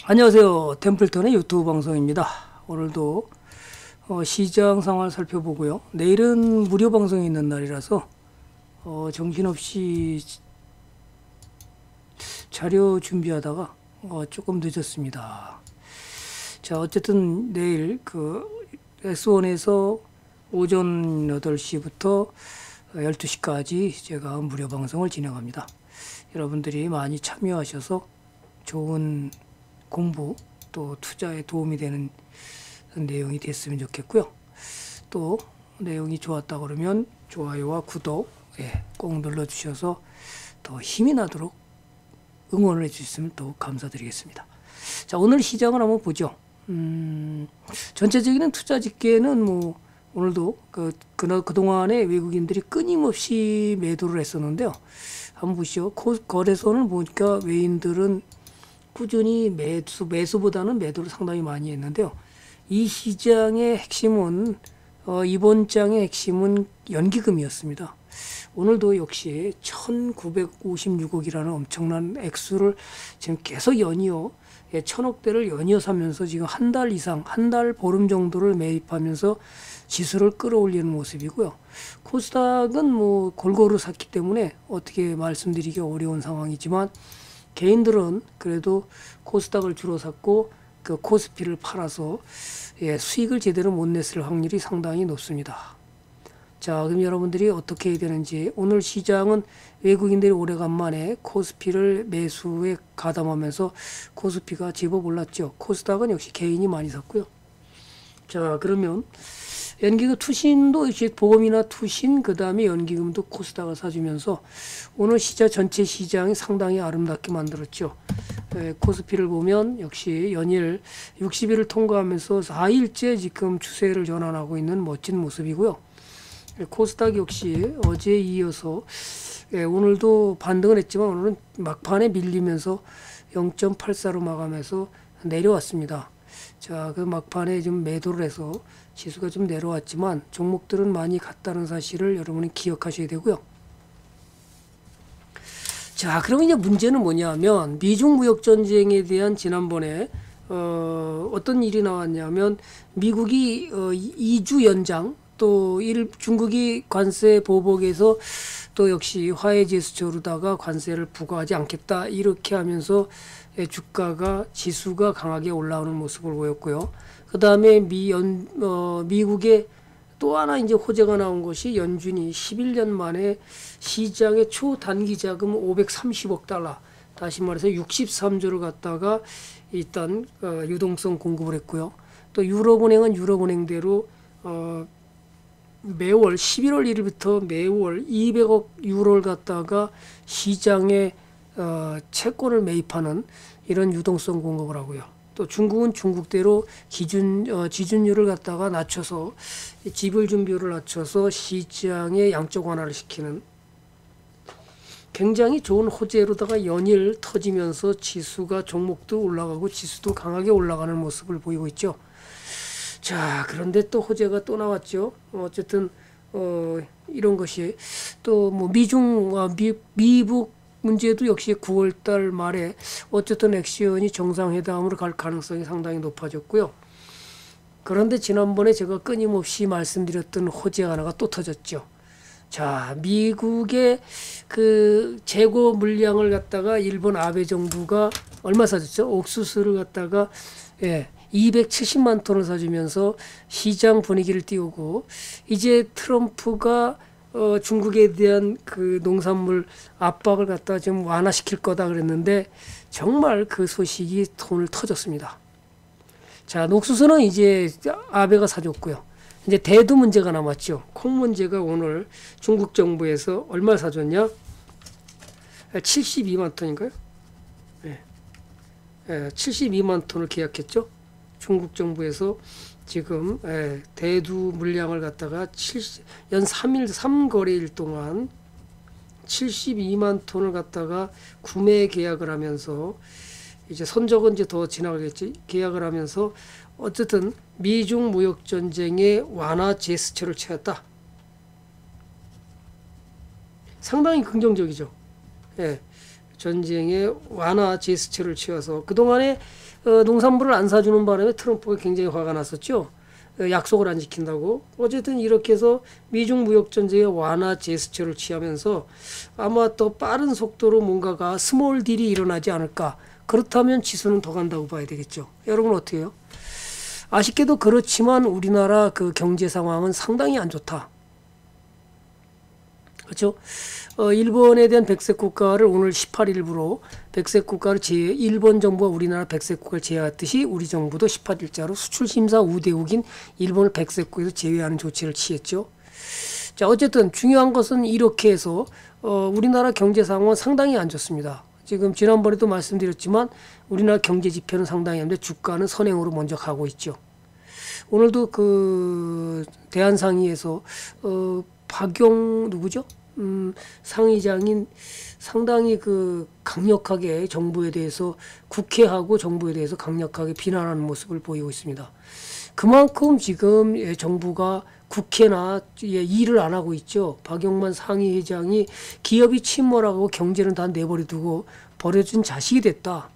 안녕하세요. 템플턴의 유튜브 방송입니다. 오늘도 시장 상황을 살펴보고요. 내일은 무료 방송이 있는 날이라서 정신없이 자료 준비하다가 조금 늦었습니다. 자, 어쨌든 내일 그 S1에서 오전 8시부터 12시까지 제가 무료 방송을 진행합니다. 여러분들이 많이 참여하셔서 좋은 공부 또 투자에 도움이 되는 내용이 됐으면 좋겠고요. 또 내용이 좋았다 그러면 좋아요와 구독 꼭 눌러주셔서 더 힘이 나도록 응원을 해주셨으면 더욱 감사드리겠습니다. 자, 오늘 시장을 한번 보죠. 전체적인 투자 집계는 오늘도 그동안에 외국인들이 끊임없이 매도를 했었는데요. 한번 보시죠. 거래소는 보니까 외인들은 꾸준히 매수보다는 매도를 상당히 많이 했는데요. 이 시장의 핵심은 이번 장의 핵심은 연기금이었습니다. 오늘도 역시 1956억이라는 엄청난 액수를 지금 계속 연이어 1000억대를 연이어 사면서 지금 한 달 이상, 한 달 보름 정도를 매입하면서 지수를 끌어올리는 모습이고요. 코스닥은 골고루 샀기 때문에 어떻게 말씀드리기 어려운 상황이지만 개인들은 그래도 코스닥을 주로 샀고 그 코스피를 팔아서 수익을 제대로 못 냈을 확률이 상당히 높습니다. 자, 그럼 여러분들이 어떻게 해야 되는지, 오늘 시장은 외국인들이 오래간만에 코스피를 매수에 가담하면서 코스피가 제법 올랐죠. 코스닥은 역시 개인이 많이 샀고요. 자, 그러면 연기금 투신도 역시 보험이나 투신, 그 다음에 연기금도 코스닥을 사주면서 오늘 시장 전체 시장이 상당히 아름답게 만들었죠. 코스피를 보면 역시 연일 60일을 통과하면서 4일째 지금 추세를 전환하고 있는 멋진 모습이고요. 코스닥 역시 어제에 이어서 오늘도 반등을 했지만 오늘은 막판에 밀리면서 0.84로 마감해서 내려왔습니다. 자, 그 막판에 좀 매도를 해서 지수가 좀 내려왔지만 종목들은 많이 갔다는 사실을 여러분이 기억하셔야 되고요. 자, 그러면 이제 문제는 뭐냐면 미중 무역 전쟁에 대한 지난번에 어떤 일이 나왔냐면 미국이 2주 연장, 또 중국이 관세 보복에서 또 역시 화해 제스처로다가 관세를 부과하지 않겠다 이렇게 하면서 주가가 지수가 강하게 올라오는 모습을 보였고요. 그 다음에 미국의 또 하나 이제 호재가 나온 것이 연준이 11년 만에 시장의 초단기 자금 530억 달러, 다시 말해서 63조를 갖다가 일단 유동성 공급을 했고요. 또 유럽은행은 유럽은행대로 매월 11월 1일부터 매월 200억 유로를 갖다가 시장에 채권을 매입하는 이런 유동성 공급을 하고요. 또 중국은 중국대로 지준율을 갖다가 낮춰서 지불 준비율을 낮춰서 시장의 양적 완화를 시키는 굉장히 좋은 호재로다가 연일 터지면서 지수가 종목도 올라가고 지수도 강하게 올라가는 모습을 보이고 있죠. 자, 그런데 또 호재가 또 나왔죠. 어쨌든 이런 것이 또 미북 문제도 역시 9월달 말에 어쨌든 액션이 정상회담으로 갈 가능성이 상당히 높아졌고요. 그런데 지난번에 제가 끊임없이 말씀드렸던 호재 하나가 또 터졌죠. 자, 미국의 그 재고 물량을 갖다가 일본 아베 정부가 얼마 사줬죠? 옥수수를 갖다가 270만 톤을 사주면서 시장 분위기를 띄우고, 이제 트럼프가 중국에 대한 그 농산물 압박을 갖다 좀 완화시킬 거다 그랬는데 정말 그 소식이 돈을 터졌습니다. 자, 옥수수는 이제 아베가 사줬고요. 이제 대두 문제가 남았죠. 콩 문제가 오늘 중국 정부에서 얼마 사줬냐? 72만 톤인가요? 72만 톤을 계약했죠. 중국 정부에서 지금 대두 물량을 갖다가 연 3거래일 동안 72만 톤을 갖다가 구매 계약을 하면서, 이제 선적은 이제 더 지나가겠지, 계약을 하면서 어쨌든 미중 무역 전쟁의 완화 제스처를 취했다. 상당히 긍정적이죠. 전쟁의 완화 제스처를 취해서 그동안에 농산물을 안 사주는 바람에 트럼프가 굉장히 화가 났었죠. 약속을 안 지킨다고. 어쨌든 이렇게 해서 미중 무역 전쟁의 완화 제스처를 취하면서 아마 더 빠른 속도로 뭔가가 스몰 딜이 일어나지 않을까. 그렇다면 지수는 더 간다고 봐야 되겠죠. 여러분 어떻게 해요? 아쉽게도 그렇지만 우리나라 그 경제 상황은 상당히 안 좋다. 그렇죠? 일본에 대한 백색 국가를 오늘 18일부로 백색 국가를 일본 정부가 우리나라 백색 국가를 제외했듯이 우리 정부도 18일자로 수출 심사 우대국인 일본을 백색 국가에서 제외하는 조치를 취했죠. 자, 어쨌든 중요한 것은 이렇게 해서 우리나라 경제 상황은 상당히 안 좋습니다. 지금 지난번에도 말씀드렸지만 우리나라 경제 지표는 상당히 안 좋은데 주가는 선행으로 먼저 가고 있죠. 오늘도 그 대한상의에서 박용 누구죠? 상의장인 상당히 그 강력하게 정부에 대해서 국회하고 정부에 대해서 강력하게 비난하는 모습을 보이고 있습니다. 그만큼 지금 정부가 국회나 일을 안 하고 있죠. 박용만 상의회장이 기업이 침몰하고 경제는 다 내버려두고 버려준 자식이 됐다.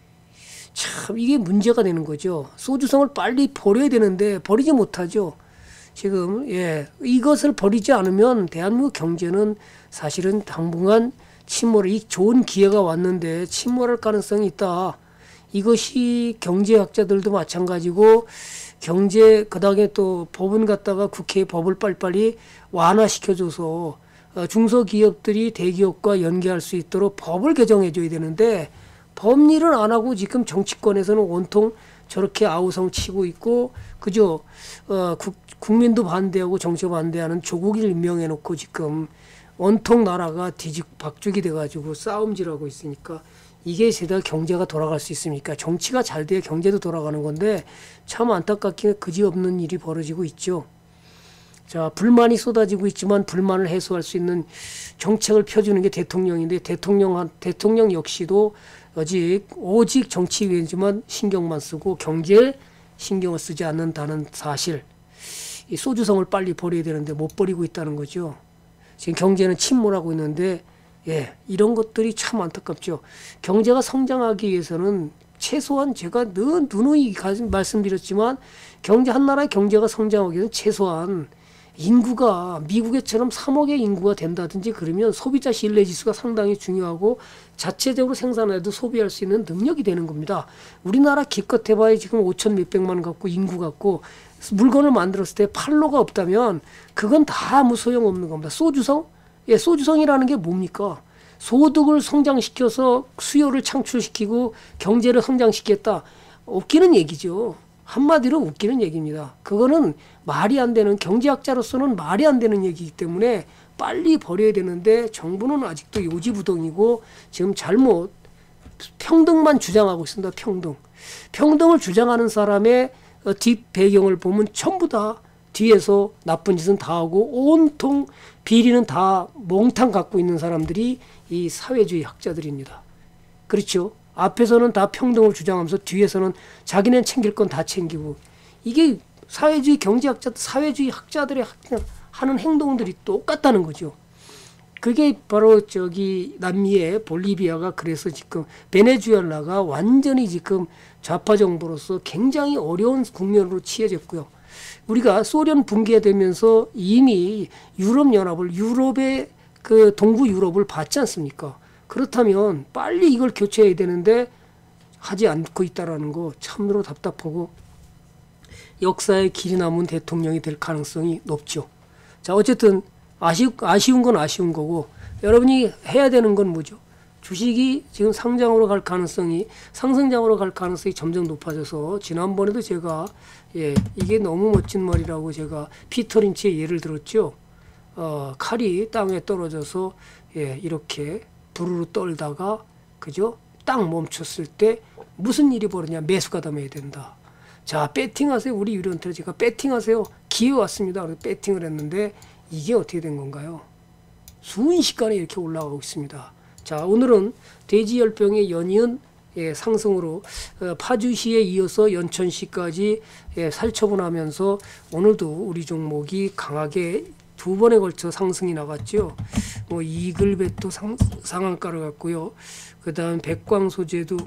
참 이게 문제가 되는 거죠. 소주성을 빨리 버려야 되는데 버리지 못하죠. 지금 이것을 버리지 않으면 대한민국 경제는 사실은 당분간 침몰이 좋은 기회가 왔는데 침몰할 가능성이 있다. 이것이 경제학자들도 마찬가지고 경제 그다음에 또 법은 갖다가 국회에 법을 빨리빨리 완화시켜줘서 중소기업들이 대기업과 연계할 수 있도록 법을 개정해줘야 되는데 법일을 안 하고 지금 정치권에서는 온통 저렇게 아우성 치고 있고 그죠? 국민도 반대하고 정치가 반대하는 조국을 임명해놓고 지금 온통 나라가 박죽이 돼가지고 싸움질하고 있으니까 이게 세다 경제가 돌아갈 수 있습니까? 정치가 잘 돼야 경제도 돌아가는 건데 참 안타깝게 그지없는 일이 벌어지고 있죠. 자, 불만이 쏟아지고 있지만 불만을 해소할 수 있는 정책을 펴주는 게 대통령인데 대통령 역시도 오직 정치위원지만 신경만 쓰고 경제에 신경을 쓰지 않는다는 사실. 이 소주성을 빨리 버려야 되는데 못 버리고 있다는 거죠. 지금 경제는 침몰하고 있는데 이런 것들이 참 안타깝죠. 경제가 성장하기 위해서는 최소한 제가 늘 누누이 말씀드렸지만 한 나라의 경제가 성장하기 위해서는 최소한 인구가 미국처럼 3억의 인구가 된다든지 그러면 소비자 신뢰 지수가 상당히 중요하고 자체적으로 생산해도 소비할 수 있는 능력이 되는 겁니다. 우리나라 기껏 해봐야 지금 5천 몇백만 갖고 인구 갖고 물건을 만들었을 때 판로가 없다면 그건 다 아무 소용없는 겁니다. 소주성? 소주성이라는 게 뭡니까? 소득을 성장시켜서 수요를 창출시키고 경제를 성장시켰다. 웃기는 얘기죠. 한마디로 웃기는 얘기입니다. 그거는 말이 안 되는 경제학자로서는 말이 안 되는 얘기이기 때문에 빨리 버려야 되는데 정부는 아직도 요지부동이고 지금 잘못 평등만 주장하고 있습니다. 평등을 주장하는 사람의 뒷 배경을 보면 전부 다 뒤에서 나쁜 짓은 다 하고 온통 비리는 다 몽탕 갖고 있는 사람들이 이 사회주의 학자들입니다. 그렇죠? 앞에서는 다 평등을 주장하면서 뒤에서는 자기는 챙길 건 다 챙기고 이게 사회주의 경제학자들, 사회주의 학자들의 하는 행동들이 똑같다는 거죠. 그게 바로 남미의 볼리비아가 그래서 지금 베네수엘라가 완전히 지금 좌파 정부로서 굉장히 어려운 국면으로 치여졌고요. 우리가 소련 붕괴되면서 이미 유럽의 그 동구 유럽을 봤지 않습니까? 그렇다면 빨리 이걸 교체해야 되는데 하지 않고 있다라는 거 참으로 답답하고 역사의 길이 남은 대통령이 될 가능성이 높죠. 자, 어쨌든 아쉬운 건 아쉬운 거고 여러분이 해야 되는 건 뭐죠? 주식이 지금 상승장으로 갈 가능성이 점점 높아져서 지난번에도 제가 이게 너무 멋진 말이라고 제가 피터 린치의 예를 들었죠. 칼이 땅에 떨어져서 이렇게 부르르 떨다가 그죠? 딱 멈췄을 때 무슨 일이 벌어지냐? 매수가 담아야 된다. 자, 배팅하세요. 우리 유리한테 제가 배팅하세요. 기회 왔습니다. 그래서 배팅을 했는데 이게 어떻게 된 건가요? 순식간에 이렇게 올라가고 있습니다. 자, 오늘은 돼지열병의 연이은 상승으로 파주시에 이어서 연천시까지 살처분하면서 오늘도 우리 종목이 강하게 두 번에 걸쳐 상승이 나갔죠. 뭐 이글벳도 상한가를 갔고요. 그 다음 백광 소재도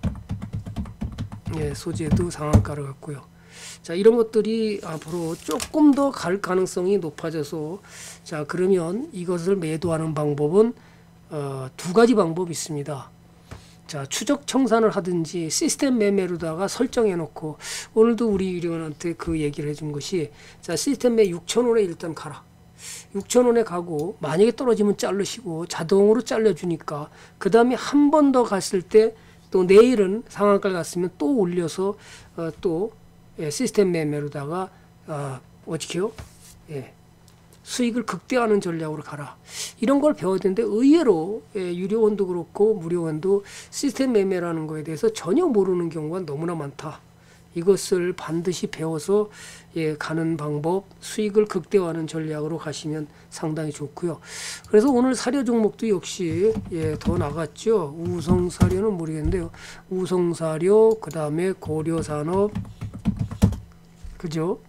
소재도 상한가를 갔고요. 자, 이런 것들이 앞으로 조금 더 갈 가능성이 높아져서, 자, 그러면 이것을 매도하는 방법은 두 가지 방법이 있습니다. 자, 추적 청산을 하든지 시스템 매매로다가 설정해 놓고, 오늘도 우리 유리원한테 그 얘기를 해준 것이, 자, 시스템 매 6,000원에 일단 가라. 6,000원에 가고 만약에 떨어지면 자르시고 자동으로 잘려주니까, 그 다음에 한 번 더 갔을 때 또 내일은 상한가 갔으면 또 올려서 또 시스템 매매로다가 어떻게요? 수익을 극대화하는 전략으로 가라. 이런 걸 배워야 되는데, 의외로 유료원도 그렇고 무료원도 시스템 매매라는 거에 대해서 전혀 모르는 경우가 너무나 많다. 이것을 반드시 배워서 가는 방법, 수익을 극대화하는 전략으로 가시면 상당히 좋고요. 그래서 오늘 사료 종목도 역시 더 나갔죠. 우성사료는 모르겠는데요. 우성사료, 그 다음에 고려산업, 그죠?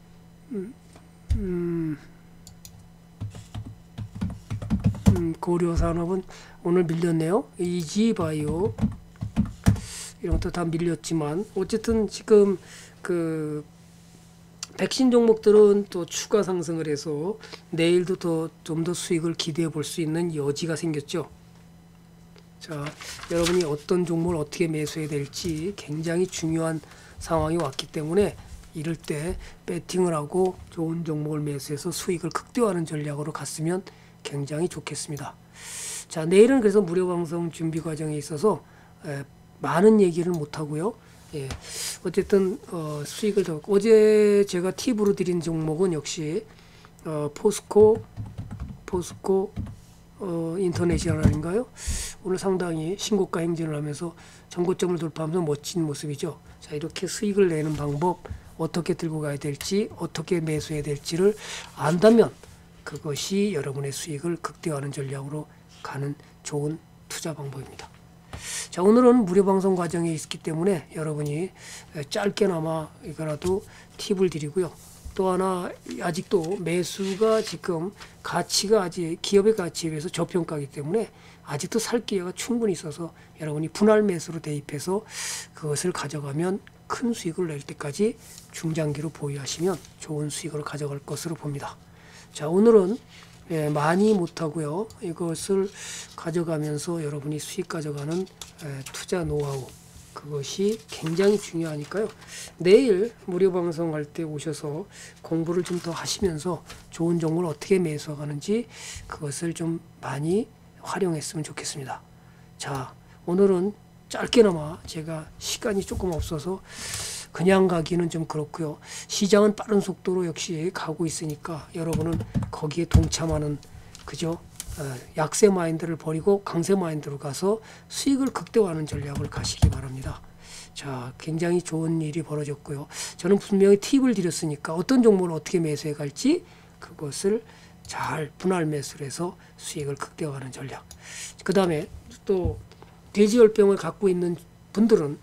고려산업은 오늘 밀렸네요. 이지바이오 이런 것도 다 밀렸지만, 어쨌든 지금 그 백신 종목들은 또 추가 상승을 해서 내일도 좀 더 수익을 기대해 볼 수 있는 여지가 생겼죠. 자, 여러분이 어떤 종목을 어떻게 매수해야 될지 굉장히 중요한 상황이 왔기 때문에, 이럴 때 배팅을 하고 좋은 종목을 매수해서 수익을 극대화하는 전략으로 갔으면 굉장히 좋겠습니다. 자, 내일은 그래서 무료 방송 준비 과정에 있어서 많은 얘기를 못 하고요. 어쨌든 수익을 더, 어제 제가 팁으로 드린 종목은 역시 포스코 인터내셔널인가요? 오늘 상당히 신고가 행진을 하면서 전고점을 돌파하면서 멋진 모습이죠. 자, 이렇게 수익을 내는 방법, 어떻게 들고 가야 될지, 어떻게 매수해야 될지를 안다면 그것이 여러분의 수익을 극대화하는 전략으로 가는 좋은 투자 방법입니다. 자, 오늘은 무료 방송 과정에 있기 때문에 여러분이 짧게나마 이거라도 팁을 드리고요. 또 하나, 아직도 매수가 지금 가치가 아직 기업의 가치에 비해서 저평가이기 때문에 아직도 살 기회가 충분히 있어서, 여러분이 분할 매수로 대입해서 그것을 가져가면 큰 수익을 낼 때까지 중장기로 보유하시면 좋은 수익을 가져갈 것으로 봅니다. 자, 오늘은 많이 못하고요. 이것을 가져가면서 여러분이 수익 가져가는 투자 노하우, 그것이 굉장히 중요하니까요. 내일 무료 방송할 때 오셔서 공부를 좀 더 하시면서 좋은 종목을 어떻게 매수하는지 그것을 좀 많이 활용했으면 좋겠습니다. 자, 오늘은 짧게나마 제가 시간이 조금 없어서 그냥 가기는 좀 그렇고요. 시장은 빠른 속도로 역시 가고 있으니까 여러분은 거기에 동참하는, 그죠? 약세 마인드를 버리고 강세 마인드로 가서 수익을 극대화하는 전략을 가시기 바랍니다. 자, 굉장히 좋은 일이 벌어졌고요. 저는 분명히 팁을 드렸으니까 어떤 종목을 어떻게 매수해 갈지 그것을 잘 분할 매수를 해서 수익을 극대화하는 전략. 그 다음에 또 돼지열병을 갖고 있는 분들은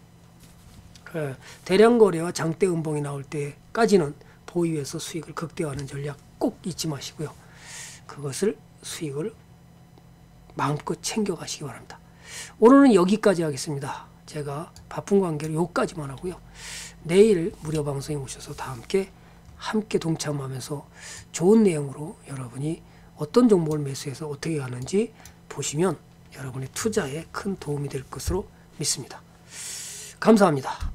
대량 거래와 장대 음봉이 나올 때까지는 보유해서 수익을 극대화하는 전략 꼭 잊지 마시고요. 그것을 수익을 마음껏 챙겨가시기 바랍니다. 오늘은 여기까지 하겠습니다. 제가 바쁜 관계로 여기까지만 하고요. 내일 무료 방송에 오셔서 다 함께 동참하면서 좋은 내용으로 여러분이 어떤 종목을 매수해서 어떻게 하는지 보시면 여러분의 투자에 큰 도움이 될 것으로 믿습니다. 감사합니다.